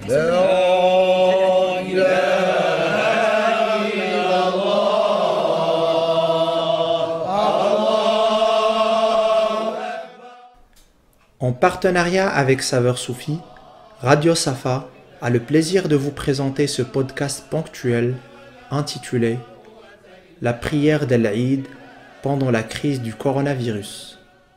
En partenariat avec Saveur Soufi, Radio Safa a le plaisir de vous présenter ce podcast ponctuel intitulé « La prière d'Al-Eid pendant la crise du coronavirus ».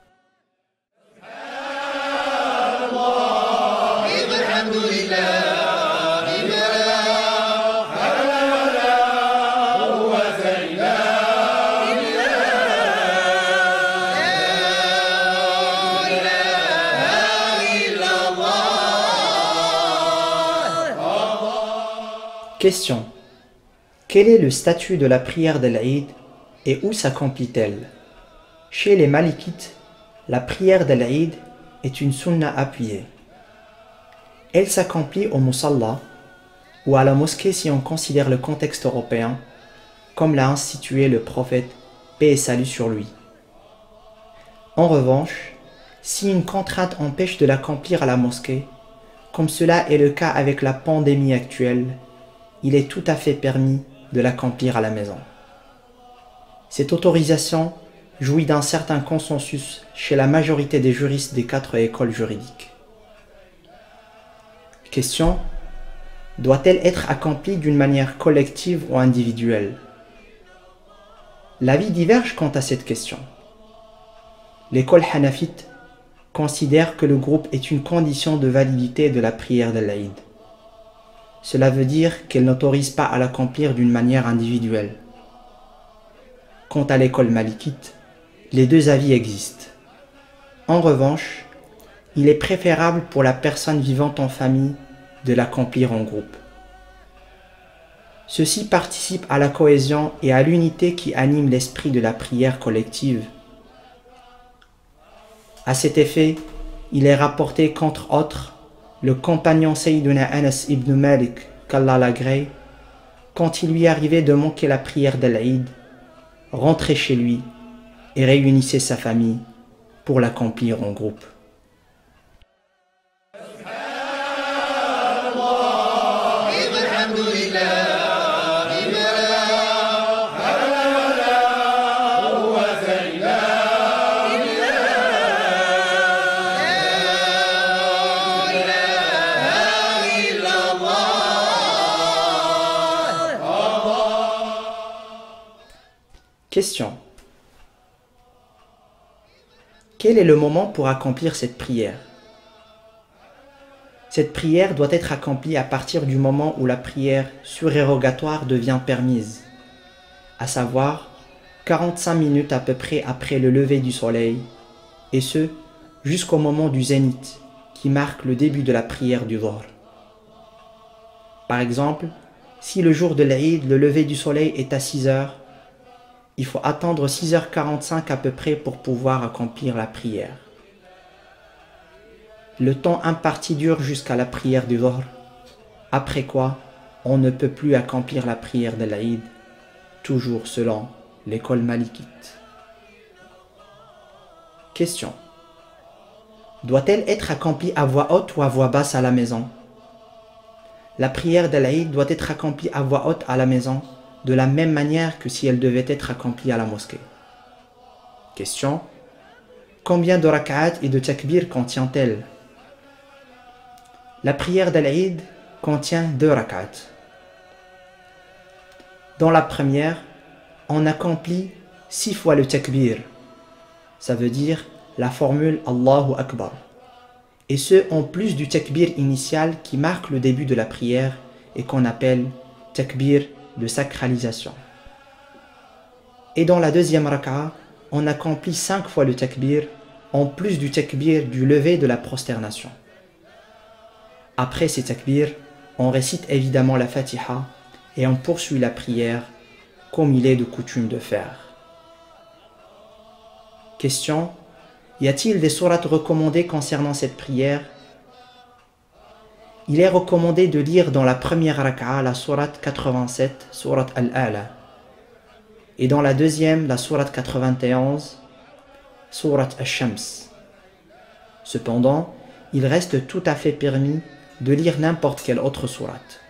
Question. Quel est le statut de la prière d'Al-Eid et où s'accomplit-elle? Chez les Malikites, la prière d'Al-Eid est une sunna appuyée. Elle s'accomplit au musalla ou à la mosquée si on considère le contexte européen, comme l'a institué le prophète, paix et salut sur lui. En revanche, si une contrainte empêche de l'accomplir à la mosquée, comme cela est le cas avec la pandémie actuelle, il est tout à fait permis de l'accomplir à la maison. Cette autorisation jouit d'un certain consensus chez la majorité des juristes des 4 écoles juridiques. Question. Doit-elle être accomplie d'une manière collective ou individuelle? L'avis diverge quant à cette question. L'école hanafite considère que le groupe est une condition de validité de la prière d'Al-Eid. Cela veut dire qu'elle n'autorise pas à l'accomplir d'une manière individuelle. Quant à l'école malikite, les deux avis existent. En revanche, il est préférable pour la personne vivant en famille de l'accomplir en groupe. Ceci participe à la cohésion et à l'unité qui anime l'esprit de la prière collective. À cet effet, il est rapporté qu'entre autres, le compagnon Sayyiduna Anas ibn Malik, qu'Allah l'agrée, quand il lui arrivait de manquer la prière d'Al-Eid, rentrait chez lui et réunissait sa famille pour l'accomplir en groupe. Question. Quel est le moment pour accomplir cette prière? Cette prière doit être accomplie à partir du moment où la prière surérogatoire devient permise, à savoir 45 minutes à peu près après le lever du soleil, et ce, jusqu'au moment du zénith, qui marque le début de la prière du Dhuhr. Par exemple, si le jour de l'Eid, le lever du soleil est à 6 heures, il faut attendre 6h45 à peu près pour pouvoir accomplir la prière. Le temps imparti dure jusqu'à la prière du Dhuhr, après quoi on ne peut plus accomplir la prière de l'Eid, toujours selon l'école malikite. Question. Doit-elle être accomplie à voix haute ou à voix basse à la maison? La prière de l'Eid doit être accomplie à voix haute à la maison, de la même manière que si elle devait être accomplie à la mosquée. Question. Combien de rak'at et de takbir contient-elle? La prière d'Al-Eid contient 2 rak'at. Dans la première, on accomplit 6 fois le takbir. Ça veut dire la formule Allahu Akbar. Et ce, en plus du takbir initial qui marque le début de la prière et qu'on appelle takbir de sacralisation. Et dans la deuxième raka'a, on accomplit 5 fois le takbir, en plus du takbir du lever de la prosternation. Après ces takbirs, on récite évidemment la Fatiha et on poursuit la prière comme il est de coutume de faire. Question. Y a-t-il des sourates recommandées concernant cette prière? Il est recommandé de lire dans la première raka'a la sourate 87, sourate Al-A'la, et dans la deuxième la sourate 91, sourate Ash-Shams. Cependant, il reste tout à fait permis de lire n'importe quelle autre sourate.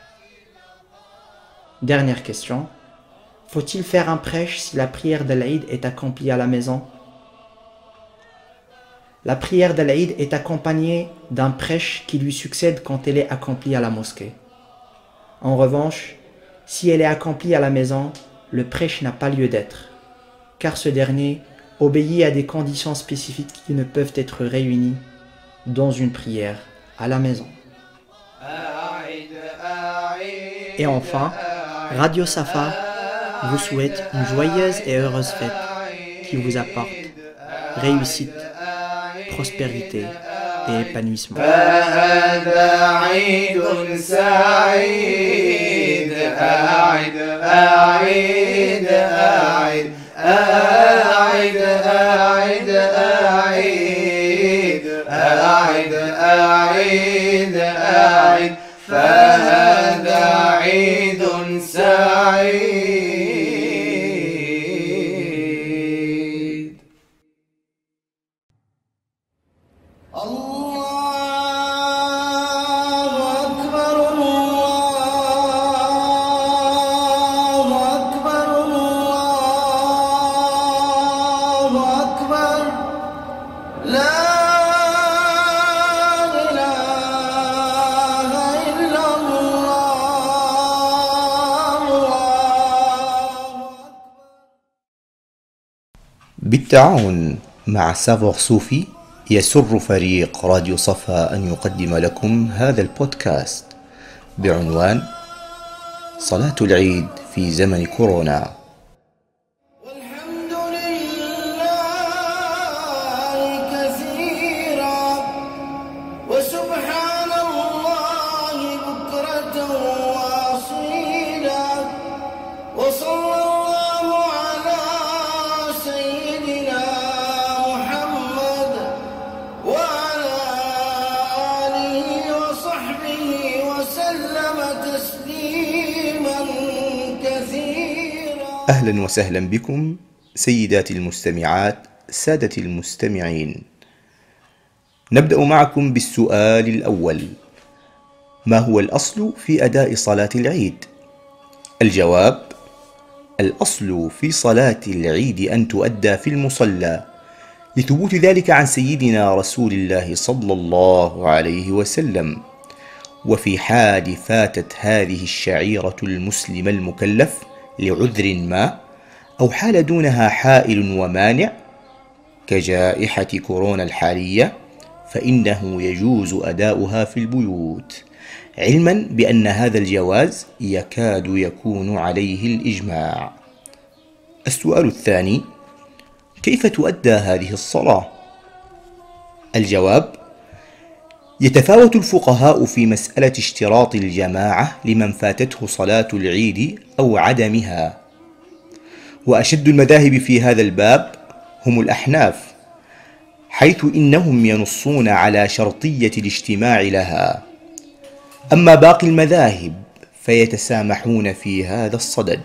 Dernière question. Faut-il faire un prêche si la prière d'Al-Eid est accomplie à la maison? La prière d'Al-Eid est accompagnée d'un prêche qui lui succède quand elle est accomplie à la mosquée. En revanche, si elle est accomplie à la maison, le prêche n'a pas lieu d'être, car ce dernier obéit à des conditions spécifiques qui ne peuvent être réunies dans une prière à la maison. Et enfin, Radio Safa vous souhaite une joyeuse et heureuse fête qui vous apporte réussite, prospérité et épanouissement. فهذا عيد سعيد. الله أكبر الله أكبر الله أكبر لا بالتعاون مع سافور صوفي يسر فريق راديو صفا أن يقدم لكم هذا البودكاست بعنوان صلاة العيد في زمن كورونا. والحمد لله كثيرا وسبحان الله بكرة وأصيلا وصلى الله على سيدنا محمد وعلى آله وصحبه وسلم تسليما كثيرا. أهلا وسهلا بكم سيداتي المستمعات، سادتي المستمعين. نبدأ معكم بالسؤال الأول: ما هو الأصل في أداء صلاة العيد؟ الجواب: الأصل في صلاة العيد أن تؤدى في المصلى، لثبوت ذلك عن سيدنا رسول الله صلى الله عليه وسلم. وفي حال فاتت هذه الشعيرة المسلم المكلف لعذر ما، أو حال دونها حائل ومانع كجائحة كورونا الحالية، فإنه يجوز أداؤها في البيوت، علما بأن هذا الجواز يكاد يكون عليه الإجماع. السؤال الثاني: كيف تؤدى هذه الصلاة؟ الجواب: يتفاوت الفقهاء في مسألة اشتراط الجماعة لمن فاتته صلاة العيد أو عدمها، وأشد المذاهب في هذا الباب هم الأحناف، حيث إنهم ينصون على شرطية الاجتماع لها. أما باقي المذاهب فيتسامحون في هذا الصدد.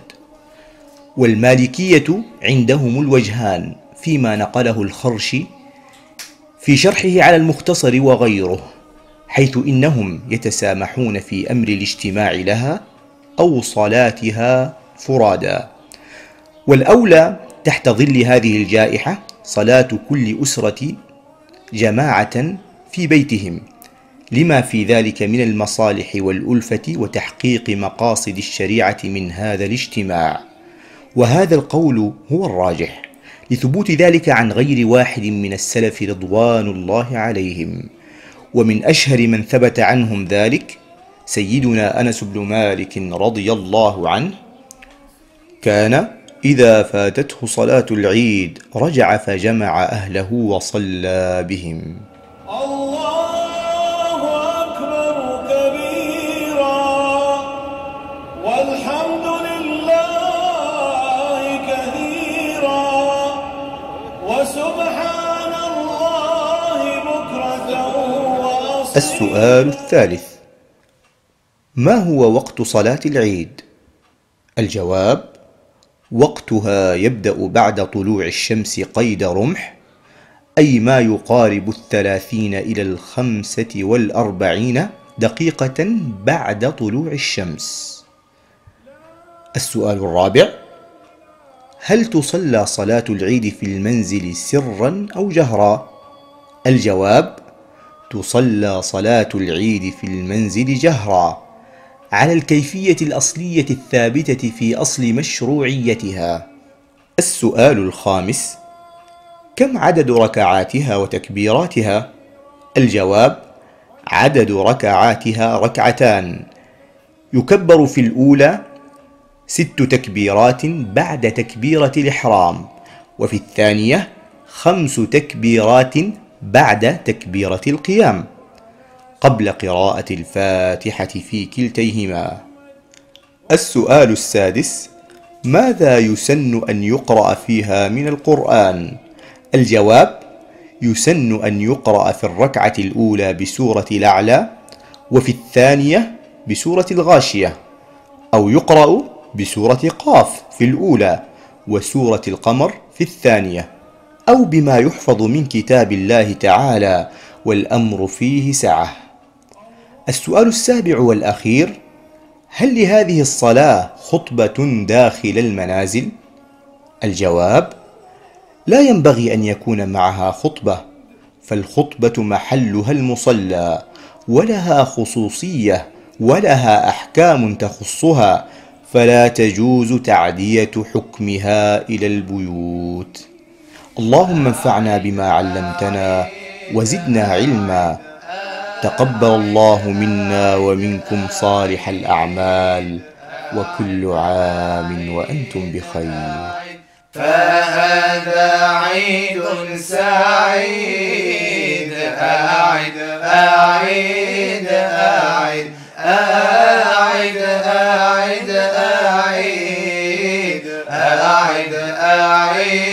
والمالكية عندهم الوجهان فيما نقله الخرشي في شرحه على المختصر وغيره، حيث إنهم يتسامحون في أمر الاجتماع لها أو صلاتها فرادا. والأولى تحت ظل هذه الجائحة صلاة كل أسرة جماعة في بيتهم، لما في ذلك من المصالح والألفة وتحقيق مقاصد الشريعة من هذا الاجتماع. وهذا القول هو الراجح، لثبوت ذلك عن غير واحد من السلف رضوان الله عليهم. ومن أشهر من ثبت عنهم ذلك سيدنا أنس بن مالك رضي الله عنه، كان إذا فاتته صلاة العيد رجع فجمع أهله وصلى بهم. الله أكبر كبيرا والحمد لله كثيرا وسبحان الله بكرة وأصيلا. السؤال الثالث: ما هو وقت صلاة العيد؟ الجواب: وقتها يبدأ بعد طلوع الشمس قيد رمح، أي ما يقارب 30 إلى 45 دقيقة بعد طلوع الشمس. السؤال الرابع: هل تصلى صلاة العيد في المنزل سرا أو جهرا؟ الجواب: تصلى صلاة العيد في المنزل جهرا على الكيفية الأصلية الثابتة في أصل مشروعيتها. السؤال الخامس: كم عدد ركعاتها وتكبيراتها؟ الجواب: عدد ركعاتها ركعتان، يكبر في الأولى 6 تكبيرات بعد تكبيرة الإحرام، وفي الثانية 5 تكبيرات بعد تكبيرة القيام، قبل قراءة الفاتحة في كلتيهما. السؤال السادس: ماذا يسن أن يقرأ فيها من القرآن؟ الجواب: يسن أن يقرأ في الركعة الأولى بسورة الأعلى، وفي الثانية بسورة الغاشية، أو يقرأ بسورة قاف في الأولى وسورة القمر في الثانية، أو بما يحفظ من كتاب الله تعالى، والأمر فيه سعة. السؤال السابع والأخير: هل لهذه الصلاة خطبة داخل المنازل؟ الجواب: لا ينبغي أن يكون معها خطبة، فالخطبة محلها المصلى، ولها خصوصية ولها أحكام تخصها، فلا تجوز تعدية حكمها إلى البيوت. اللهم انفعنا بما علمتنا وزدنا علما. تقبل الله منا ومنكم صالح الأعمال، وكل عام وأنتم بخير. فهذا عيد سعيد، أعد أعيد أعد أعد أعد أعيد أعد أعيد